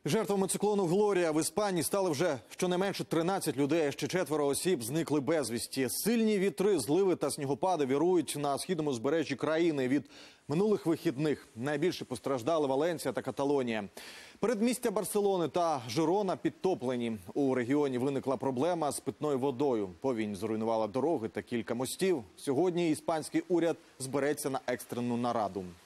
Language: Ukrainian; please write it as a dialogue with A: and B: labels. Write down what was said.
A: Жертвами циклону «Глорія» в Іспанії стали вже щонайменше 13 людей, ще 4 осіб зникли безвісті. Сильні вітри, зливи та снігопади вірують на східному узбережжі країни. Від минулих вихідних найбільше постраждали Валенсія та Каталонія. Передмістя Барселони та Жирона підтоплені. У регіоні виникла проблема з питною водою. Повінь зруйнувала дороги та кілька мостів. Сьогодні іспанський уряд збереться на екстрену нараду.